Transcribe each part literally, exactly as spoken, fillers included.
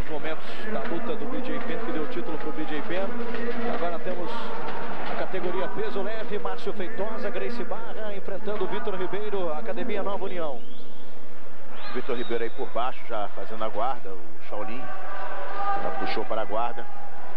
primeiros momentos da luta do B J Penn, que deu o título para o B J Penn. Agora temos a categoria peso leve, Márcio Feitosa, Gracie Barra enfrentando o Vitor Ribeiro, Academia Nova União. Vitor Ribeiro aí por baixo, já fazendo a guarda, o Shaolin já puxou para a guarda.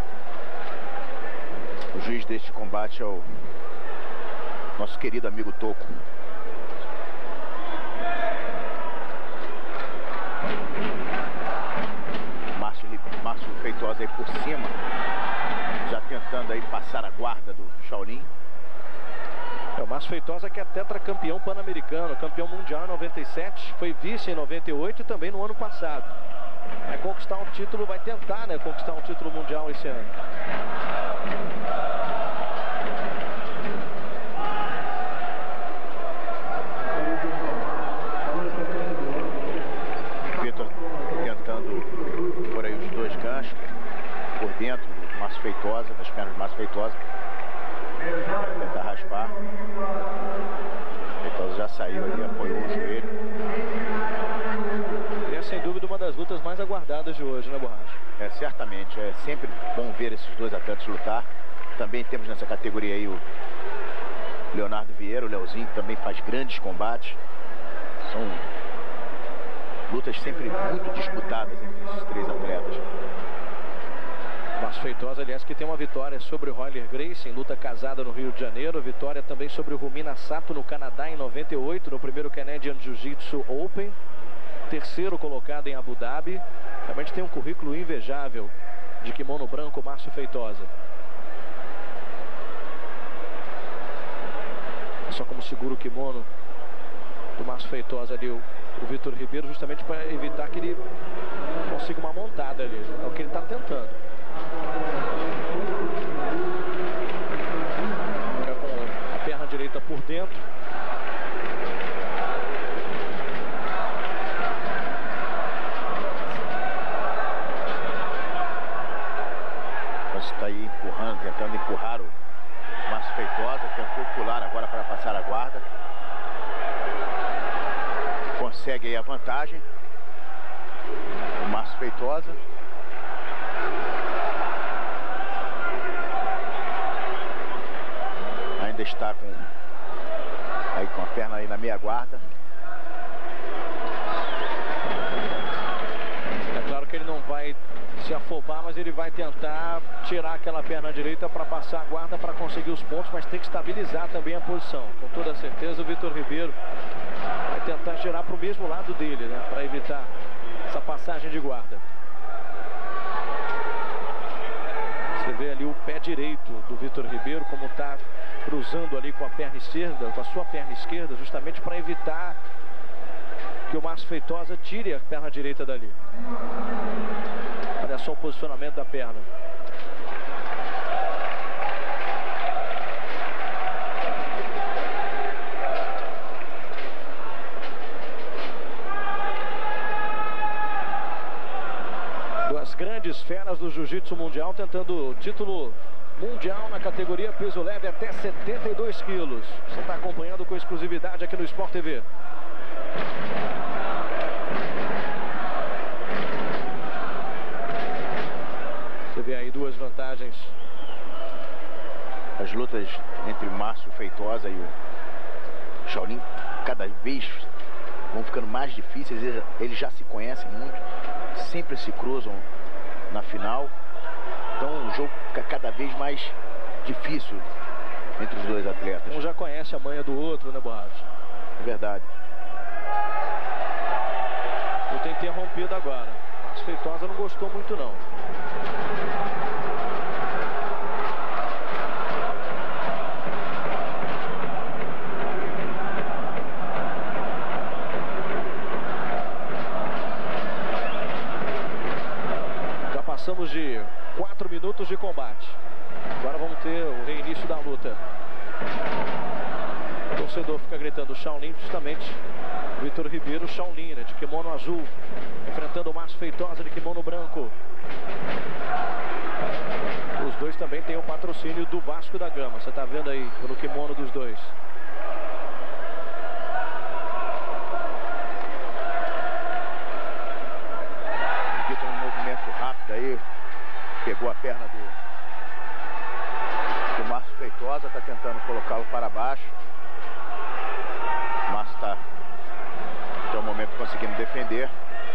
O juiz deste combate é o nosso querido amigo Toco. Márcio, Márcio Feitosa aí por cima, já tentando aí passar a guarda do Shaolin. É, o Márcio Feitosa, que é tetracampeão pan-americano, campeão mundial em noventa e sete, foi vice em noventa e oito e também no ano passado. Vai conquistar um título, vai tentar, né, conquistar um título mundial esse ano. Vitor tentando por aí os dois ganchos por dentro do Márcio Feitosa, das pernas do Márcio Feitosa. Tentar raspar. Feitosa já saiu ali, apoiou o joelho. E é sem dúvida uma das lutas mais aguardadas de hoje, né, Borracha? É, certamente. É sempre bom ver esses dois atletas lutar. Também temos nessa categoria aí o Leonardo Vieira, o Leozinho, que também faz grandes combates. São lutas sempre muito disputadas entre esses três atletas. Márcio Feitosa, aliás, que tem uma vitória sobre o Royler Gracie em luta casada no Rio de Janeiro. Vitória também sobre o Rumina Sato no Canadá em noventa e oito, no primeiro Canadian Jiu-Jitsu Open. Terceiro colocado em Abu Dhabi. Realmente tem um currículo invejável de kimono branco, Márcio Feitosa. Só como segura o kimono do Márcio Feitosa ali, o, o Vitor Ribeiro, justamente para evitar que ele consiga uma montada ali. É o que ele está tentando. Fica com a perna direita por dentro. Está aí empurrando, tentando empurrar o Márcio Feitosa, tentou pular agora para passar a guarda. Consegue aí a vantagem. O Márcio Feitosa. Ainda está com, aí com a perna aí na meia guarda. É claro que ele não vai se afobar, mas ele vai tentar tirar aquela perna direita para passar a guarda para conseguir os pontos, mas tem que estabilizar também a posição. Com toda certeza o Vitor Ribeiro vai tentar girar para o mesmo lado dele, né, para evitar essa passagem de guarda. Você vê ali o pé direito do Vitor Ribeiro como está cruzando ali com a perna esquerda, com a sua perna esquerda, justamente para evitar que o Márcio Feitosa tire a perna direita dali. Olha só o posicionamento da perna. Duas grandes feras do jiu-jitsu mundial tentando o título mundial na categoria peso leve até setenta e dois quilos. Você está acompanhando com exclusividade aqui no Sport T V. Você vê aí duas vantagens. As lutas entre o Márcio Feitosa e o Shaolin cada vez vão ficando mais difíceis. Eles já se conhecem muito, sempre se cruzam na final. Então o jogo fica cada vez mais difícil entre os dois atletas. Um já conhece a manha do outro, né, Borracha? É verdade. Luta interrompida agora. Márcio Feitosa não gostou muito não. Passamos de quatro minutos de combate. Agora vamos ter o reinício da luta. O torcedor fica gritando Shaolin, justamente Vitor Ribeiro, Shaolin, né, de kimono azul, enfrentando o Márcio Feitosa de kimono branco. Os dois também têm o patrocínio do Vasco da Gama. Você está vendo aí pelo kimono dos dois. Vitor, um movimento muito rápido aí. Pegou a perna do, do Márcio Feitosa, está tentando colocá-lo para baixo. O Márcio está, até o momento, conseguindo defender.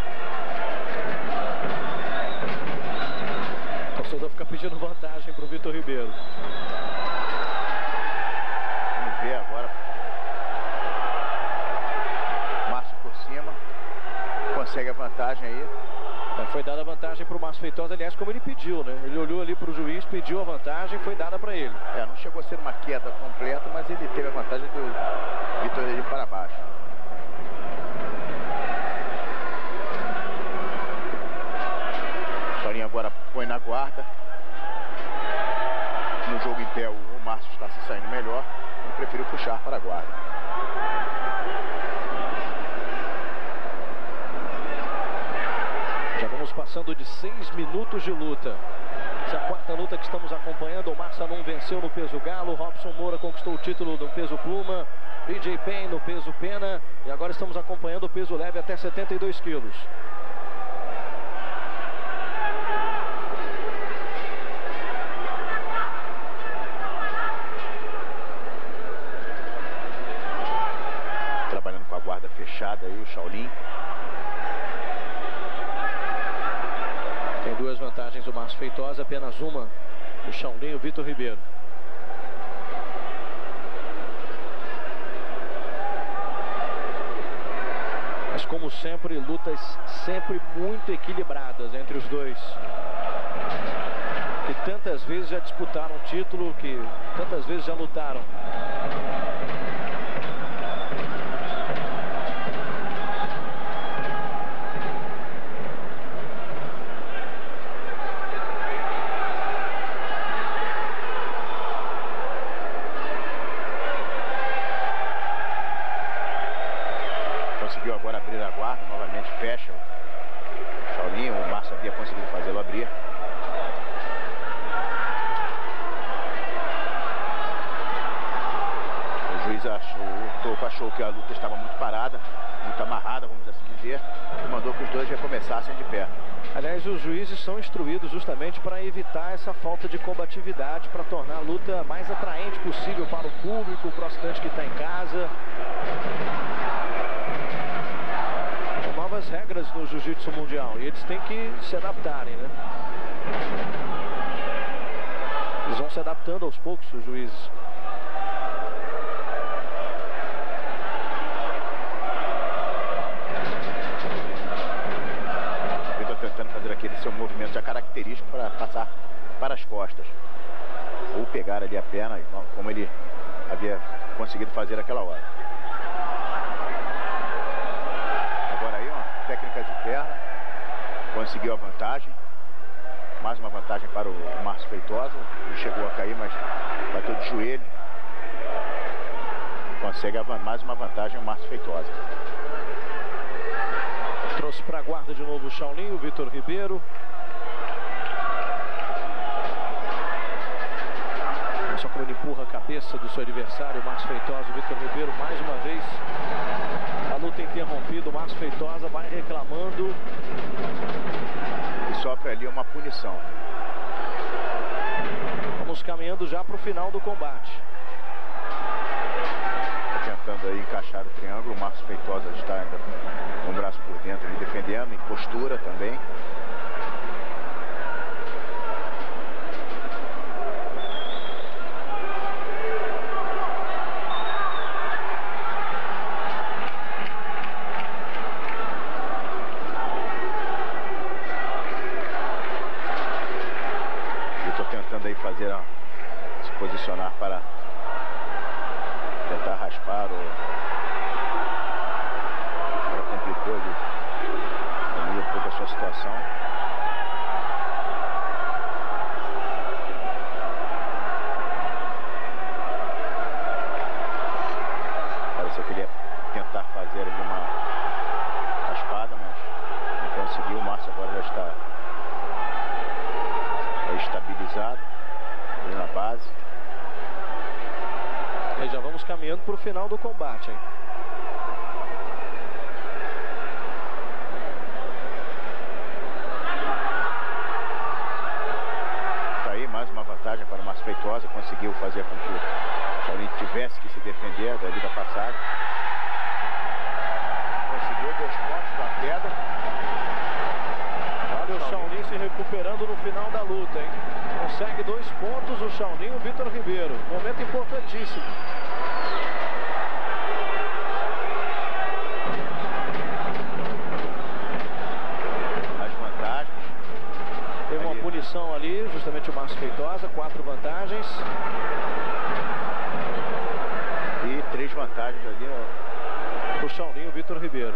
O torcedor fica pedindo vantagem para o Vitor Ribeiro. Vamos ver agora. Márcio por cima. Consegue a vantagem aí. Foi dada a vantagem para o Márcio Feitosa, aliás, como ele pediu, né? Ele olhou ali para o juiz, pediu a vantagem, foi dada para ele. É, não chegou a ser uma queda completa, mas ele teve a vantagem do Vitor Ribeiro para baixo. Sorinho agora põe na guarda. No jogo em pé, o Márcio está se saindo melhor. Ele preferiu puxar para a guarda. Já vamos passando de seis minutos de luta. Essa é a quarta luta que estamos acompanhando. O Marçanum venceu no peso galo. Robson Moura conquistou o título no peso pluma. B J Penn no peso pena. E agora estamos acompanhando o peso leve até setenta e dois quilos. Trabalhando com a guarda fechada aí o Shaolin. Tem duas vantagens o Márcio Feitosa, apenas uma o Shaolin e o Vitor Ribeiro. Mas como sempre, lutas sempre muito equilibradas entre os dois. Que tantas vezes já disputaram o título, que tantas vezes já lutaram. Conseguiu agora abrir a guarda, novamente fecha o Shaolin. O Márcio havia conseguido fazê-lo abrir. O juiz achou, o Toco achou que a luta estava muito parada, muito amarrada, vamos assim dizer, e mandou que os dois recomeçassem de pé. Aliás, os juízes são instruídos justamente para evitar essa falta de combatividade, para tornar a luta mais atraente possível para o público, para o assinante que está em casa. São novas regras no jiu-jitsu mundial e eles têm que se adaptarem, né? Eles vão se adaptando aos poucos, os juízes. Tentando fazer aquele seu movimento já característico para passar para as costas ou pegar ali a perna, como ele havia conseguido fazer naquela hora. Agora aí, ó, técnica de perna, conseguiu a vantagem, mais uma vantagem para o Márcio Feitosa. Ele chegou a cair, mas bateu de joelho, consegue mais uma vantagem o Márcio Feitosa. Trouxe para a guarda de novo o Shaolin, o Vitor Ribeiro. Só quando ele empurra a cabeça do seu adversário, o Márcio Feitosa, o Vitor Ribeiro, mais uma vez. A luta interrompida, o Márcio Feitosa vai reclamando. E sofre ali uma punição. Vamos caminhando já para o final do combate. Tentando aí encaixar o triângulo, o Márcio Feitosa está ainda com o braço por dentro ali defendendo, em postura também. Eu estou tentando aí fazer, ó, se posicionar para tentar raspar ou para complicou ali um pouco a sua situação. Pareceu que ele ia tentar fazer ali uma raspada, mas não conseguiu. O Márcio agora já está estabilizado ali na base. E já vamos caminhando para o final do combate, hein? Márcio Feitosa conseguiu fazer com que o Shaolin tivesse que se defender dali da passagem. Conseguiu dois pontos da queda. Olha o Shaolin se recuperando no final da luta, hein? Consegue dois pontos o Shaolin e o Vitor Ribeiro. Momento importantíssimo. Punição ali, justamente o Márcio Feitosa, quatro vantagens. E três vantagens ali, ó. O Shaolin e o Vitor Ribeiro.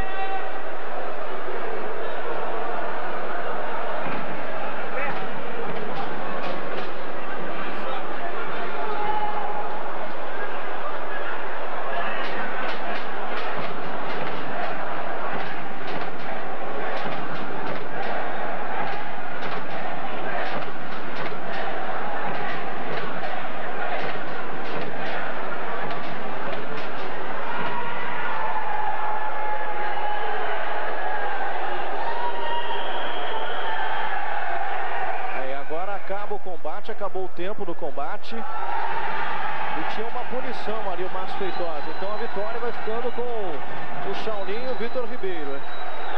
Acaba o combate, acabou o tempo do combate e tinha uma punição ali o Márcio Feitosa. Então a vitória vai ficando com o Shaolin e o Vitor Ribeiro. Hein?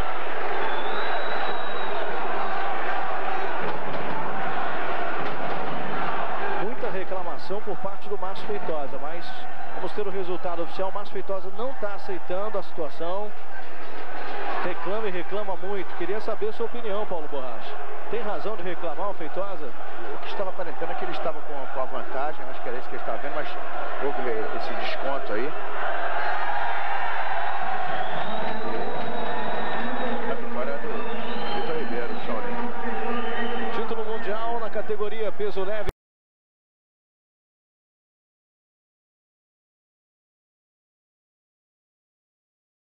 Muita reclamação por parte do Márcio Feitosa, mas vamos ter o resultado oficial. O Márcio Feitosa não está aceitando a situação. Reclama e reclama muito. Queria saber a sua opinião, Paulo Borracha. Tem razão de reclamar o Feitosa? O que estava aparentando é que ele estava com a, com a vantagem, acho que era isso que ele estava vendo, mas houve esse desconto aí. E a vitória é do Vitor Ribeiro, Shaolin. Título mundial na categoria peso leve.